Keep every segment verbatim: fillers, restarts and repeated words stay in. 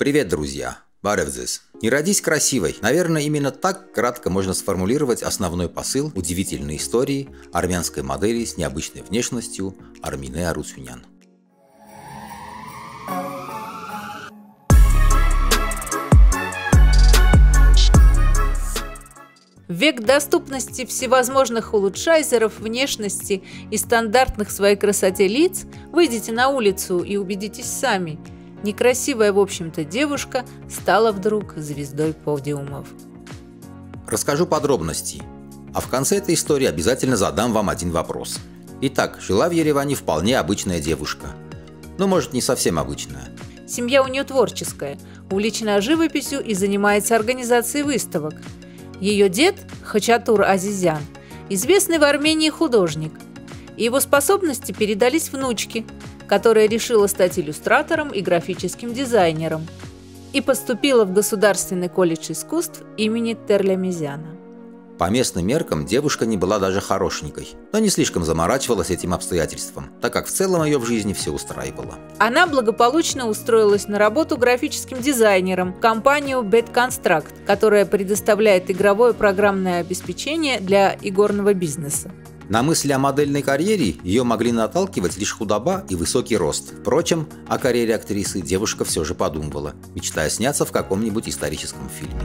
Привет, друзья! Баревзис. Не родись красивой. Наверное, именно так кратко можно сформулировать основной посыл удивительной истории армянской модели с необычной внешностью Армине Арусюнян. В век доступности всевозможных улучшайзеров внешности и стандартных в своей красоте лиц выйдите на улицу и убедитесь сами. Некрасивая, в общем-то, девушка стала вдруг звездой подиумов. Расскажу подробности, а в конце этой истории обязательно задам вам один вопрос. Итак, жила в Ереване вполне обычная девушка. Ну, может, не совсем обычная. Семья у нее творческая, увлечена живописью и занимается организацией выставок. Ее дед, Хачатур Азизян, известный в Армении художник. И его способности передались внучке, которая решила стать иллюстратором и графическим дизайнером и поступила в Государственный колледж искусств имени Терлямезяна. По местным меркам девушка не была даже хорошенькой, но не слишком заморачивалась этим обстоятельством, так как в целом ее в жизни все устраивало. Она благополучно устроилась на работу графическим дизайнером в компанию Bedconstruct, которая предоставляет игровое программное обеспечение для игорного бизнеса. На мысли о модельной карьере ее могли наталкивать лишь худоба и высокий рост. Впрочем, о карьере актрисы девушка все же подумывала, мечтая сняться в каком-нибудь историческом фильме.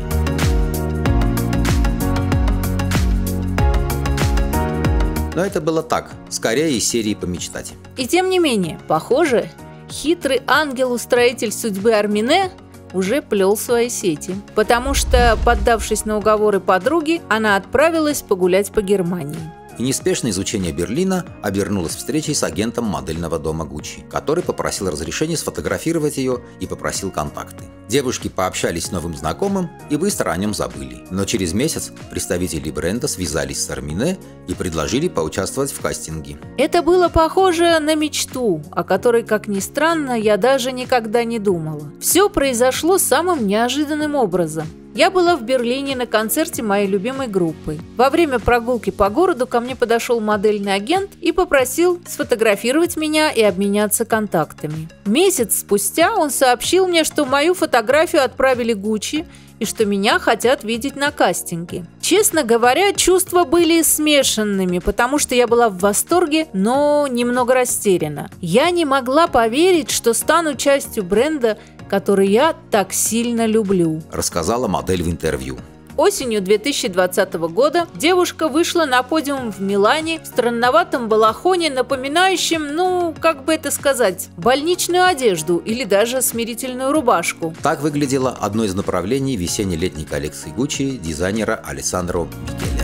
Но это было так, скорее из серии помечтать. И тем не менее, похоже, хитрый ангел-устроитель судьбы Армине уже плел свои сети, потому что, поддавшись на уговоры подруги, она отправилась погулять по Германии. И неспешное изучение Берлина обернулось встречей с агентом модельного дома Гуччи, который попросил разрешения сфотографировать ее и попросил контакты. Девушки пообщались с новым знакомым и быстро о нем забыли. Но через месяц представители бренда связались с Армине и предложили поучаствовать в кастинге. Это было похоже на мечту, о которой, как ни странно, я даже никогда не думала. Все произошло самым неожиданным образом. Я была в Берлине на концерте моей любимой группы. Во время прогулки по городу ко мне подошел модельный агент и попросил сфотографировать меня и обменяться контактами. Месяц спустя он сообщил мне, что мою фотографию отправили Гуччи и что меня хотят видеть на кастинге. Честно говоря, чувства были смешанными, потому что я была в восторге, но немного растеряна. Я не могла поверить, что стану частью бренда, который я так сильно люблю, рассказала модель в интервью. Осенью две тысячи двадцатого года девушка вышла на подиум в Милане в странноватом балахоне, напоминающем, ну, как бы это сказать, больничную одежду или даже смирительную рубашку. Так выглядело одно из направлений весенне-летней коллекции Гуччи дизайнера Алессандро Микеле.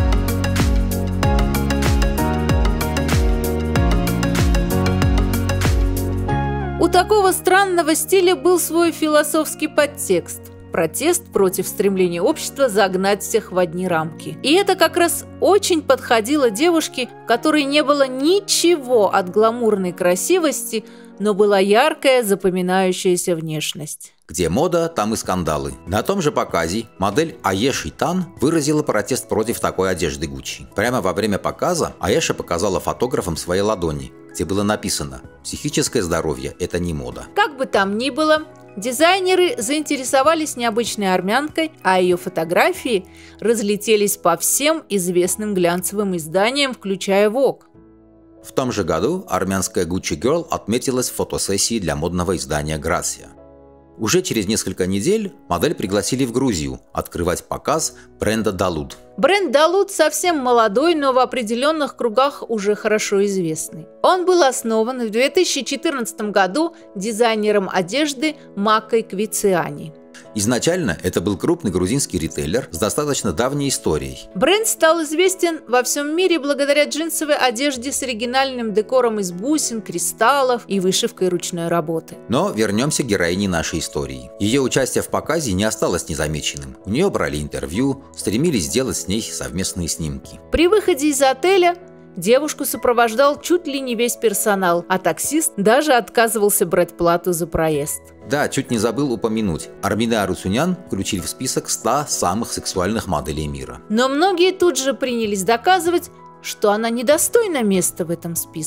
У такого странного стиля был свой философский подтекст – протест против стремления общества загнать всех в одни рамки. И это как раз очень подходило девушке, в которой не было ничего от гламурной красивости, но была яркая, запоминающаяся внешность. Где мода, там и скандалы. На том же показе модель Аеши Тан выразила протест против такой одежды Гуччи. Прямо во время показа Аеша показала фотографам свои ладони, где было написано «Психическое здоровье – это не мода». Как бы там ни было, дизайнеры заинтересовались необычной армянкой, а ее фотографии разлетелись по всем известным глянцевым изданиям, включая Vogue. В том же году армянская Gucci Girl отметилась в фотосессии для модного издания Grazia. Уже через несколько недель модель пригласили в Грузию открывать показ бренда Далуд. Бренд Далуд совсем молодой, но в определенных кругах уже хорошо известный. Он был основан в две тысячи четырнадцатом году дизайнером одежды Макой Квициани. Изначально это был крупный грузинский ритейлер с достаточно давней историей. Бренд стал известен во всем мире благодаря джинсовой одежде с оригинальным декором из бусин, кристаллов и вышивкой ручной работы. Но вернемся к героине нашей истории. Ее участие в показе не осталось незамеченным. У нее брали интервью, стремились сделать с ней совместные снимки. При выходе из отеля девушку сопровождал чуть ли не весь персонал, а таксист даже отказывался брать плату за проезд. Да, чуть не забыл упомянуть. Армине Арусюнян включили в список ста самых сексуальных моделей мира. Но многие тут же принялись доказывать, что она недостойна места в этом списке.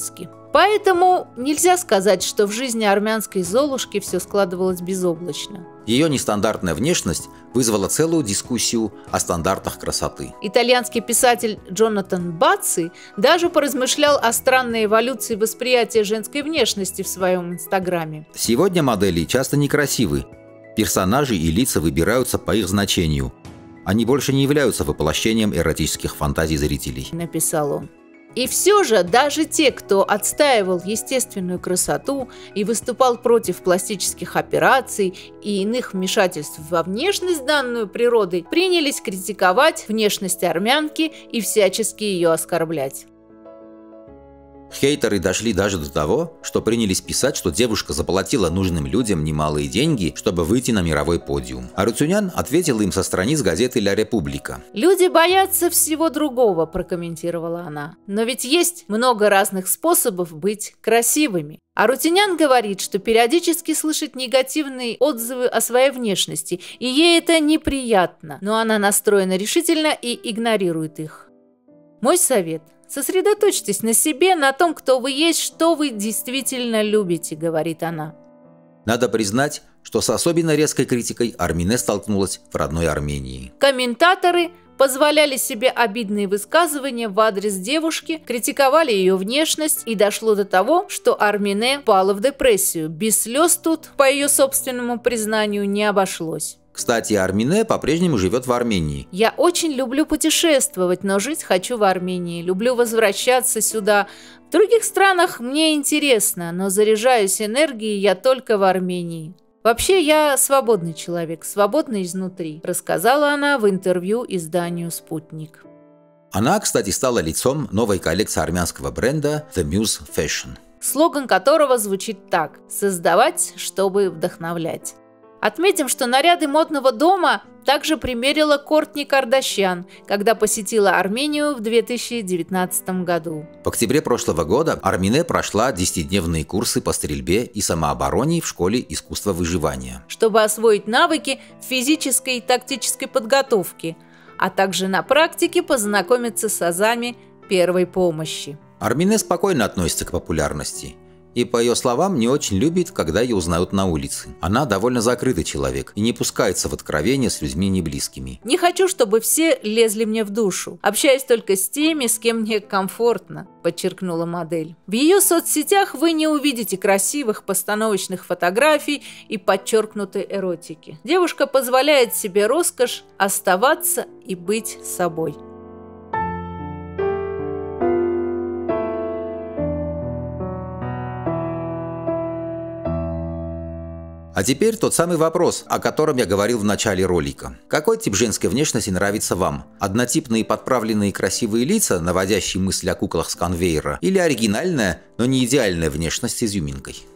Поэтому нельзя сказать, что в жизни армянской Золушки все складывалось безоблачно. Ее нестандартная внешность вызвала целую дискуссию о стандартах красоты. Итальянский писатель Джонатан Бацци даже поразмышлял о странной эволюции восприятия женской внешности в своем инстаграме. Сегодня модели часто некрасивы. Персонажи и лица выбираются по их значению. Они больше не являются воплощением эротических фантазий зрителей, написал он. И все же даже те, кто отстаивал естественную красоту и выступал против пластических операций и иных вмешательств во внешность, данную природой, принялись критиковать внешность армянки и всячески ее оскорблять. Хейтеры дошли даже до того, что принялись писать, что девушка заплатила нужным людям немалые деньги, чтобы выйти на мировой подиум. Арутюнян ответила им со страниц газеты «Ля Република». «Люди боятся всего другого», – прокомментировала она. «Но ведь есть много разных способов быть красивыми». Арутюнян говорит, что периодически слышит негативные отзывы о своей внешности, и ей это неприятно, но она настроена решительно и игнорирует их. Мой совет – сосредоточьтесь на себе, на том, кто вы есть, что вы действительно любите, говорит она. Надо признать, что с особенно резкой критикой Армине столкнулась в родной Армении. Комментаторы позволяли себе обидные высказывания в адрес девушки, критиковали ее внешность, и дошло до того, что Армине пала в депрессию. Без слез тут, по ее собственному признанию, не обошлось. Кстати, Армине по-прежнему живет в Армении. «Я очень люблю путешествовать, но жить хочу в Армении. Люблю возвращаться сюда. В других странах мне интересно, но заряжаюсь энергией я только в Армении. Вообще, я свободный человек, свободный изнутри», рассказала она в интервью изданию «Спутник». Она, кстати, стала лицом новой коллекции армянского бренда The Muse Fashion, слоган которого звучит так: «Создавать, чтобы вдохновлять». Отметим, что наряды модного дома также примерила Кортни Кардашьян, когда посетила Армению в две тысячи девятнадцатом году. В октябре прошлого года Армине прошла десятидневные курсы по стрельбе и самообороне в школе искусства выживания, чтобы освоить навыки физической и тактической подготовки, а также на практике познакомиться с азами первой помощи. Армине спокойно относится к популярности. И, по ее словам, не очень любит, когда ее узнают на улице. Она довольно закрытый человек и не пускается в откровения с людьми неблизкими. «Не хочу, чтобы все лезли мне в душу. Общаюсь только с теми, с кем мне комфортно», – подчеркнула модель. В ее соцсетях вы не увидите красивых постановочных фотографий и подчеркнутой эротики. Девушка позволяет себе роскошь оставаться и быть собой. А теперь тот самый вопрос, о котором я говорил в начале ролика. Какой тип женской внешности нравится вам? Однотипные подправленные красивые лица, наводящие мысли о куклах с конвейера, или оригинальная, но не идеальная внешность с изюминкой?